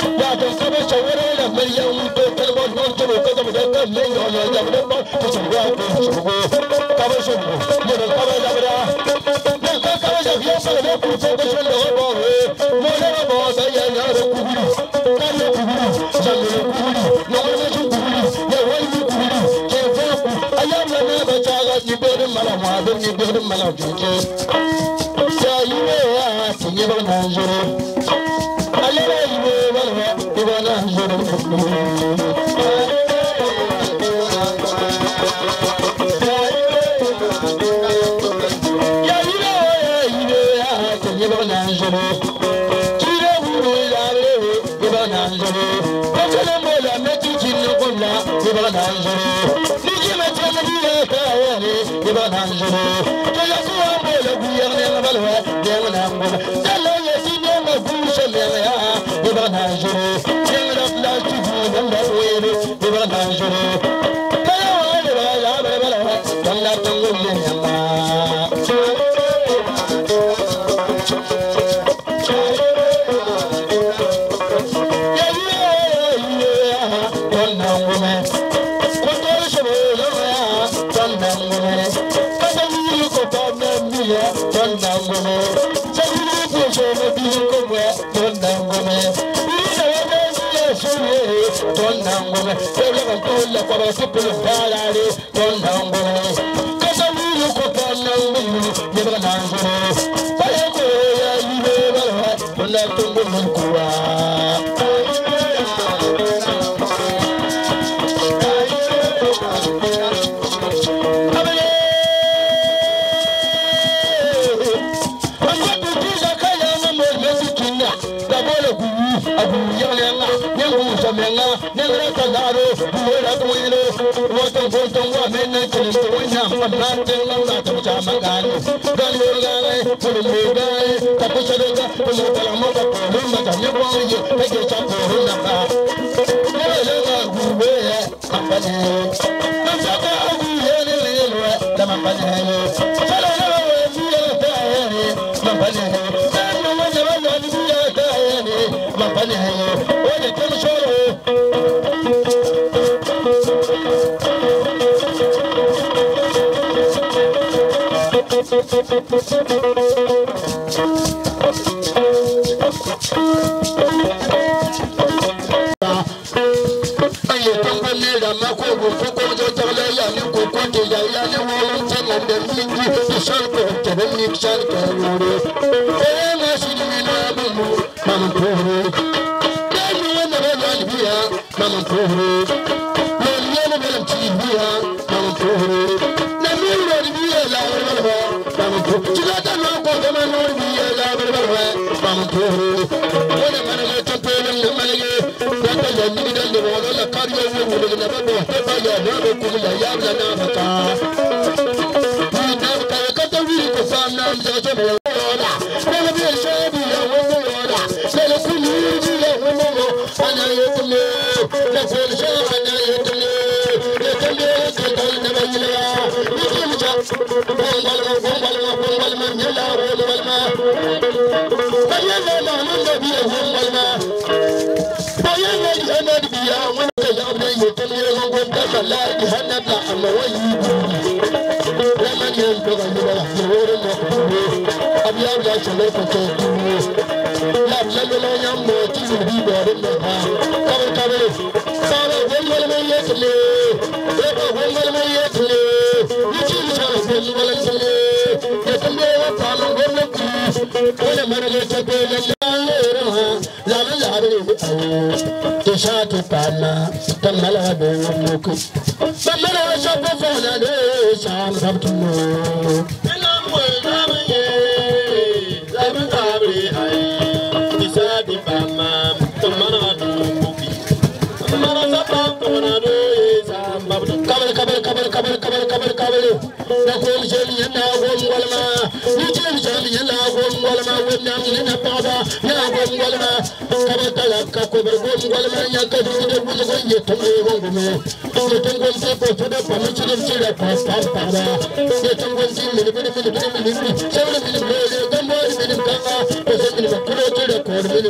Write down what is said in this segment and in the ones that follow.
ya ta saba shawara da miliyan to kalmar non to ka da da ne yo ya da ba to shawara ko shugo ka ba shugo ne da ka ba da ba ne ka ka ya ya sa da ku to ka shon da ba mo ne ba da ya ya ro ku ka ne ku ja ne ku no ne ku ya wai ku ke fa ku ayam na na ba ta ga ni be mala ma do ni be mala ju ke ya yi ne ya ti ne ba na joro ale ba yi ne ba na joro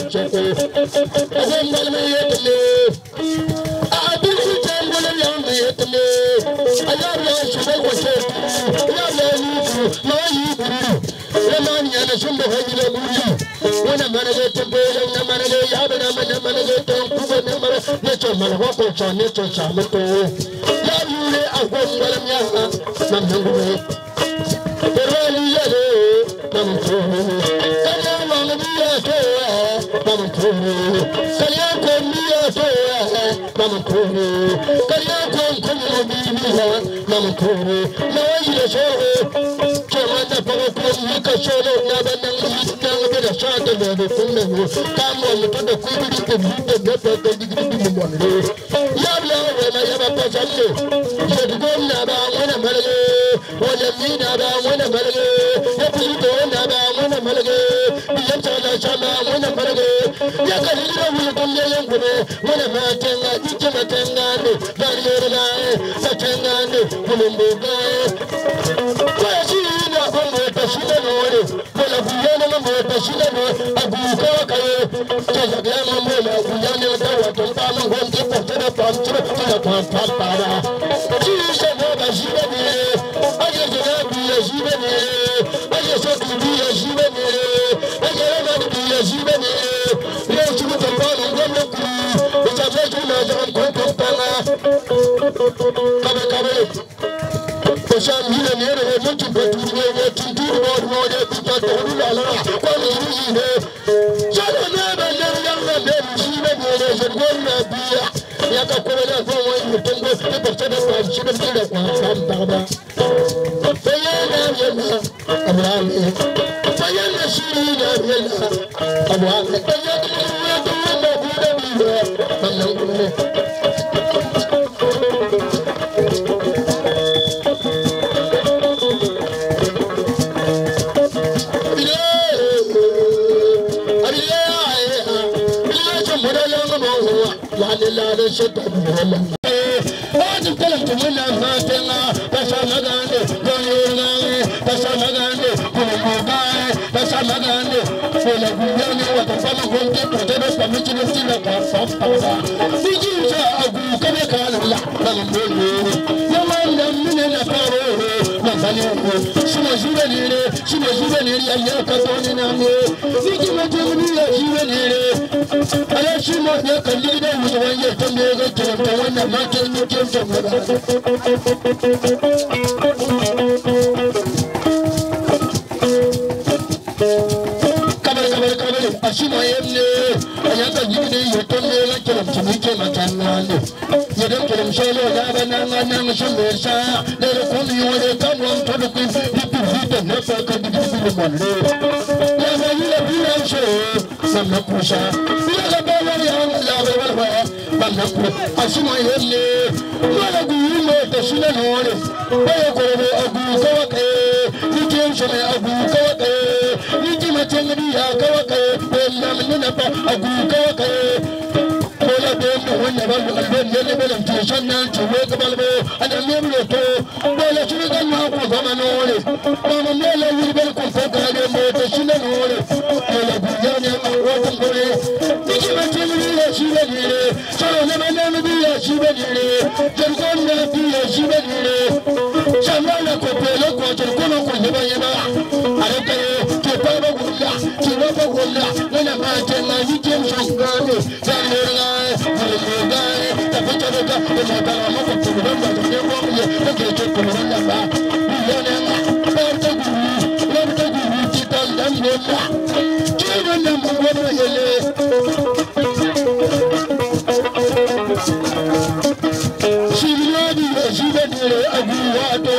chete azam mal me yetle adu kutan wala yam me yetle ayar ya shubal wache ya la yufu ma yufu laman yana shunda hajila buri wana manage tembe na manage ya bana manage ton kuba na mara ne to mala wa ko cha ne to cha me to ya yule agom wala ya nam ngue perwali ya de nam to kala wala biya to nam to kala ko biya to nam to kala ko biya nam to na yi so kemata para ko yi ka solo na banan yi na da shata da kunna ko kamo mutu da kubiri ko mutu da da digidi mo ne ya la na ya ba pa jalle ya dugo na ba wala malage wala mi na ba wala malage ya pito na ba wala malage ya tala chama wala malage ya kalira wi ko ne yan ko wala ma tenga ike ma tenga ne ba ne na sa tenga ne ko mo ga ko shi na ko mo ta shi na no wala buyana mo ta shi na no abu ko kaye ta ya ma mo la buyana ta wa to ta ma gon ti ko ta pa ta pa para shi se mo ga shi ne aje na bi ya shi ne aje so bi ya shi ne aje na bi ya shi ne yo shi mo ta pa no gon ku ta fa ju na ja ko pa na kabe Osan hile ne re mutu betu ne tuntu no de kuta to la la ko ni ne jalo ne ba ne ya ne shi ne ne je gonna biya ya ka ko na ko mo mutu ko te ko te ko shi ne da ko sam ta ba bayana yana abraham bayana shi ne yana abraham bayana ya to ne ko da biya sannan ko ne la da shata wala wajib kalam tumna fatina tasamagande gonyurngane tasamagande kulmugae tasamagande wala guyani wa tasama gonte tebe pamichi nisina kwa fapa bijinja agu kabe kala la nambono yamanda mine na karo nambali shima juvenile ya katoni name nijima temni ya juvenile ala shima ya kalida mutawanye tembega tawanya makel mukem tembega kabare ashima yemne ayaka yimne yotondela kelam chimike matangane yedem kelam sholo daba nanga shumesa lele komi yore kamwa mtodo ku vita nefa kadibulu monde ya yule bila sho samna kusha bila baba ya la baba bamna ku ashima yemne wala guume tashina nore bayo korebe agu kawake nikem shome agu kawake nijima tengri ya kawake wala menna pa agu kawake wala bemno wala balu alben yele belam tishanna chuwe kabalbo ana memlo to wala chuga na ko zamanore mama mela yibel ko fakale mo tashina nore wala bujane wala ngore nijima tengri ya shibele solo na manana biya shibele jergon na biya shibele shamala ko pelo ko jergon ko yeba alaka ke paba gulla ke waba gulla wala ma tenna nikem shangane zamora mugae tapita boka na kala mo ko tubamba ne ko ye ke ke ko na ba yone ma porta guru titan dan boka kino na mo wona yele shiriyadi shibadire abu wato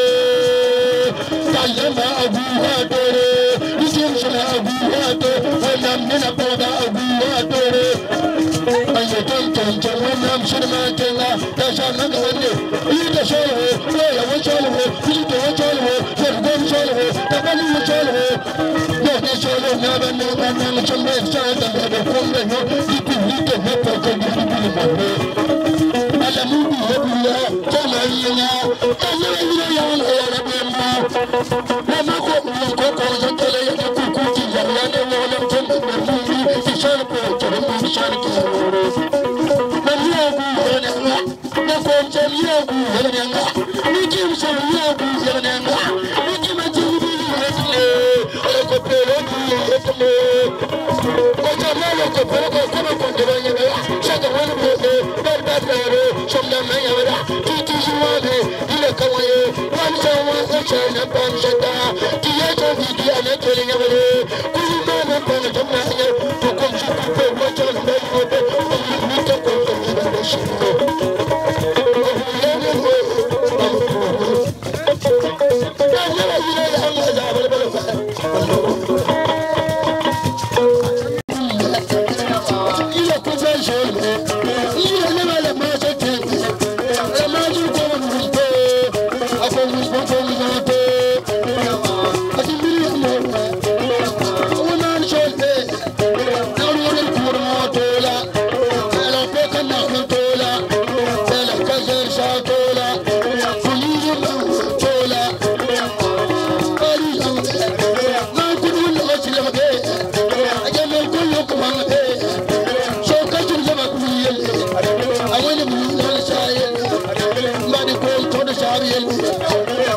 kalama abu wato nikem shana abu wato wala mena boda abu wato nam shirma tenga tasha nagande ida sholo ya wacholo ida wacholo jergom sholo tabali wacholo ya ne sholo na banna chombe chata da kombe no diku dike na poko diku mabbe ala mudu hobuya tama yina tama yina ya wala ya rabemba na mako ko ko zakale ya ku ku ti ya ne wala tombe na fundi ti sholo I